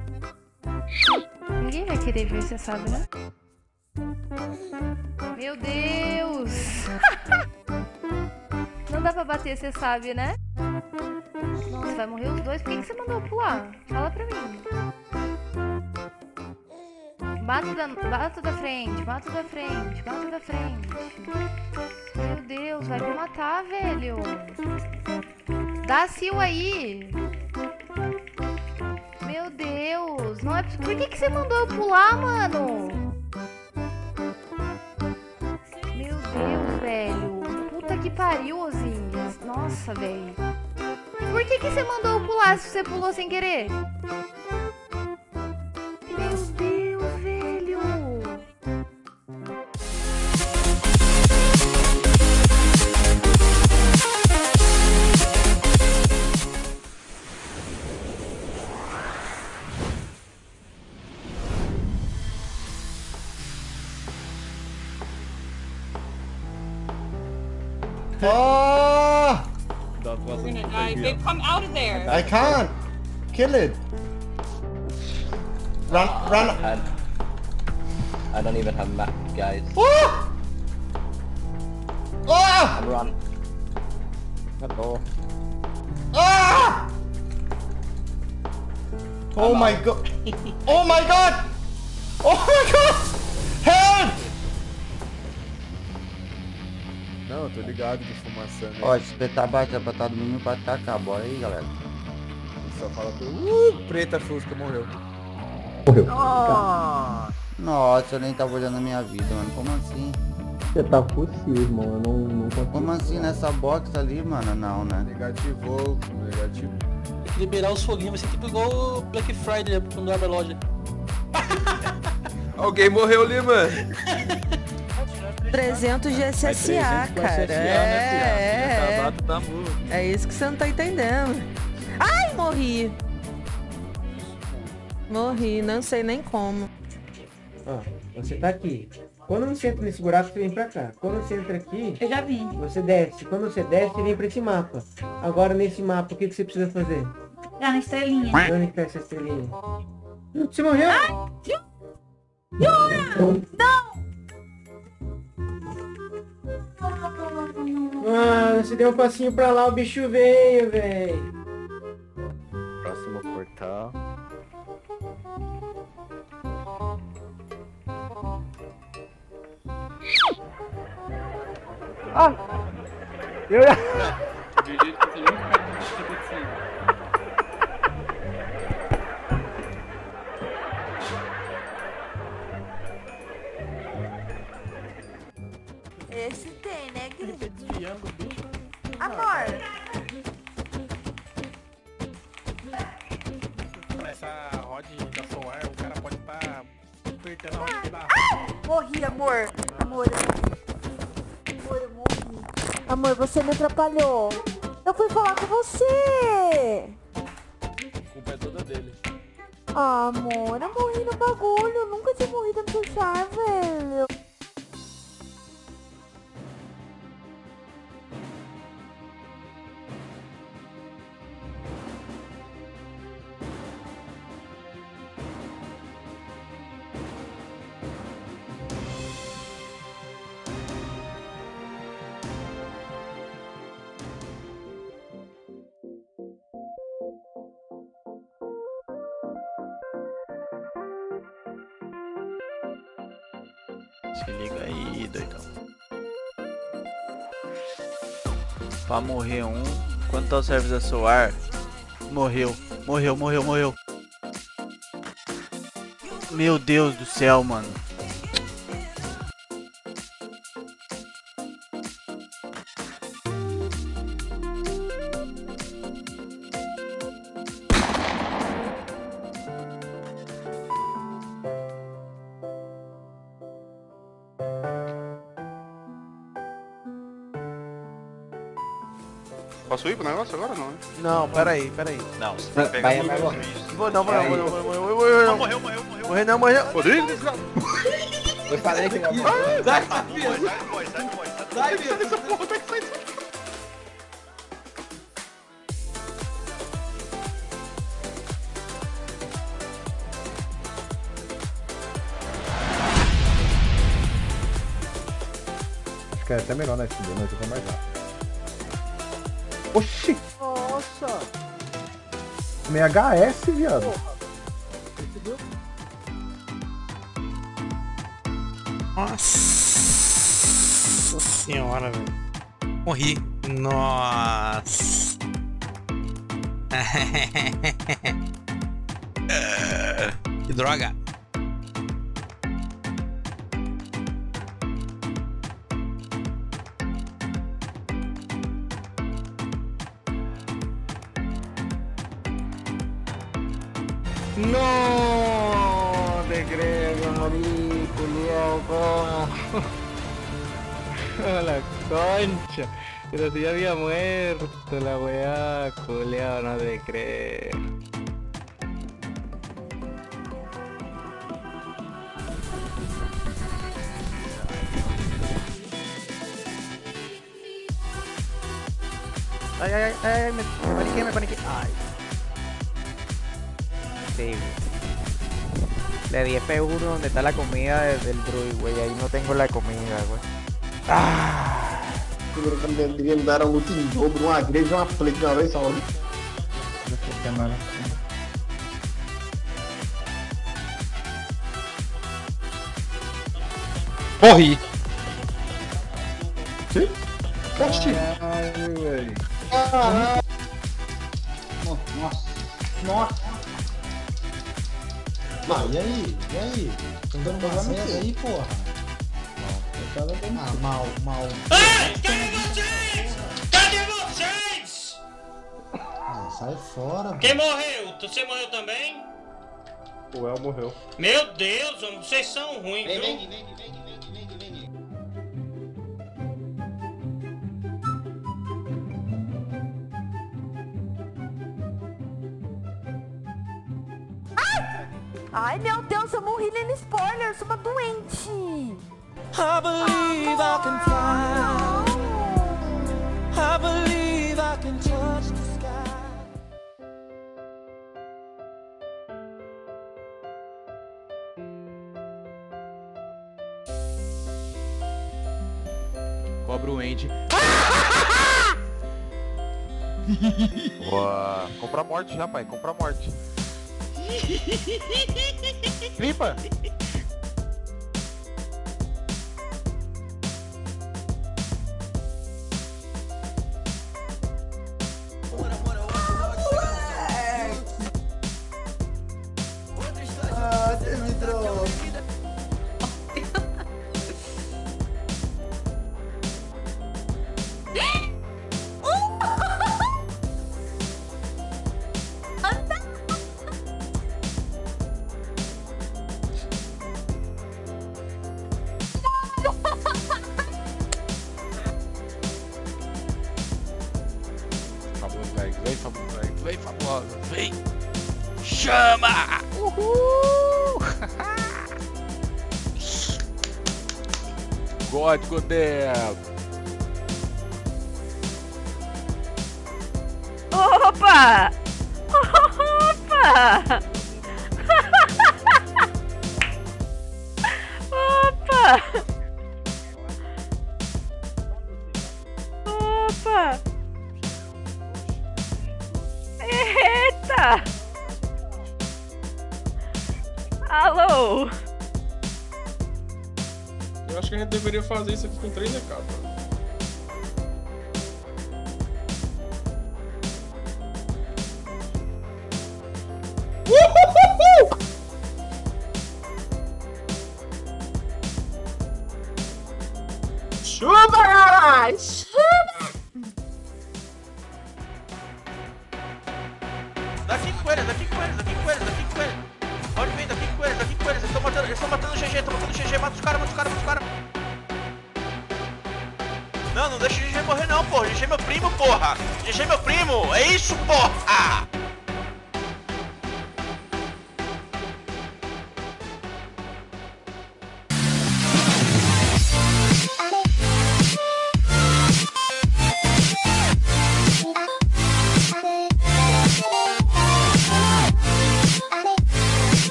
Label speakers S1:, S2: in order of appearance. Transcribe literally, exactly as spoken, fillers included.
S1: Ninguém vai querer ver, você sabe, né? Meu Deus! Não dá pra bater, você sabe, né? Nossa, vai morrer os dois. Por que, que você mandou pular? Fala pra mim. Bata da, bata da frente, bata da frente, bata da frente. Meu Deus, vai me matar, velho. Dá sil aí. Meu Deus, não é... Por que, que você mandou eu pular, mano? Meu Deus, velho. Puta que pariu, Ozinhas. Nossa, velho. Por que, que você mandou eu pular se você pulou sem querer? Meu Deus, velho.
S2: Oh!
S3: That
S4: You're
S3: wasn't
S4: gonna
S3: a
S4: die.
S3: good idea.
S4: Babe, come out of there.
S2: I can't. Kill it. Run, run.
S5: I, I don't even have map, guys.
S2: Oh! Ah!
S5: I'm run. Hello.
S2: Ah! Oh my god. Oh my god. Oh my god. Help!
S3: Não, eu tô ligado de fumaça, né?
S6: Ó, espetar bate, pra tá dormindo pra atacar. Bora aí, galera.
S3: Só fala pro... Uh, preta fusca, morreu.
S6: Morreu.
S3: Ah!
S6: Nossa, eu nem tava olhando a minha vida, mano. Como assim?
S7: Você tá possível, irmão. Eu não, não consigo.
S6: Como assim nessa box ali, mano? Não, né?
S3: Negativou, negativo.
S8: Tem que liberar os foguinhos, vai ser tipo igual o Black Friday, né, quando abre a loja.
S3: Alguém morreu ali, mano.
S9: trezentos de S S A, cara. É, é, é isso que você não tá entendendo. Ai, morri. Morri, não sei nem como.
S7: Ó, você tá aqui. Quando você entra nesse buraco, você vem pra cá. Quando você entra aqui...
S1: Eu já vi.
S7: Você desce. Quando você desce, você vem pra esse mapa. Agora, nesse mapa, o que, que você precisa fazer?
S1: Já na estrelinha.
S7: Onde que tá essa estrelinha? Hum, Você morreu?
S1: Ai, Jura! Não!
S7: Ah, você deu um passinho pra lá, o bicho veio, velho.
S3: Próximo portal.
S2: Ah! Eu já...
S10: Acredito que você nunca vai ter acontecido.
S1: Esse tem, né, Gui?
S3: Desviando o bicho.
S1: Amor!
S8: Essa rod da Solar, o cara pode estar apertando a rod da
S1: Ah! Morri, amor! Amor, eu morri. Amor, eu morri. Amor, você me atrapalhou. Eu fui falar com você!
S3: A culpa é toda dele.
S1: Ah, amor, eu morri no bagulho. Eu nunca tinha morrido no deixar, velho.
S11: Se liga aí, doidão. Pra morrer um, quanto tá o serviço da Solar? Morreu, morreu, morreu, morreu. Meu Deus do céu, mano.
S12: Posso ir pro negócio agora ou não?
S3: Não, peraí, peraí.
S11: Não, você tem que pegar
S6: Vai, vai, vai.
S3: Vou não, vou não, vou não, vou não, vou não, vou não, não.
S11: Morreu, morreu, morreu.
S3: Morreu não, morreu.
S12: Rodrigo?
S6: Eu falei que não.
S11: Sai, sai, sai, sai, sai, sai,
S12: Essa porra tem que sair disso aqui.
S3: que é até melhor na F D, mas eu tô mais rápido. Oxi!
S7: Nossa!
S3: Tomei H S, viado.
S7: Entendeu?
S8: Nossa senhora, velho. Morri. Nossa. Que droga.
S2: No te creo, morí, culiao, ¿cómo? La concha. Pero si ya había muerto la weá, culiao, no te creo.
S4: Ay, ay, ay, ay, me, me paniqué, me paniqué. Ay. Sí. Le di F uno donde está la comida de, del druid, güey. Ahí no tengo la comida, güey. Ah.
S2: Devia me dar a luta em dobro, uma igreja e uma play de uma vez só.
S8: Morri.
S2: Que? Poste.
S3: Caralho, velho.
S2: Caralho. Nossa. Nossa.
S13: Ah, e aí? E aí? Estão dando uma merda aí, porra? Ah, mal, mal.
S14: Ei! Cadê vocês? Cadê vocês?
S13: Ah, sai fora.
S14: Quem morreu? Você morreu também?
S2: O El morreu.
S14: Meu Deus, homem, vocês são ruins, viu?
S13: Vem, vem, vem, vem, vem, vem, vem, vem.
S9: Ai, meu Deus, eu morri lendo spoiler, eu sou uma doente.
S14: I believe I can fly. I believe I can touch the sky.
S11: Cobra o Andy.
S3: Boa. Compra a morte já, pai. Compra a morte. Clipa.
S6: Ah, você me trouxe.
S11: Vem, fabulosa, vem, fabulosa, vem! Chama! Uhul! God, Godel!
S9: Opa! Opa! Opa! Opa! Eita! Alô?
S12: Eu acho que a gente deveria fazer isso aqui com três E K, mano.
S14: Chuva, caralho! Chuva!
S11: Daqui com eles, daqui com eles, daqui com eles, daqui com eles! Pode vir, daqui com eles, daqui com eles! Eles estão matando, eles estão matando o G G, estão matando o G G, mata os caras, mata os caras, mata os caras! Não, não deixa o G G morrer não, porra! G G é meu primo, porra! G G é meu primo! É isso, porra!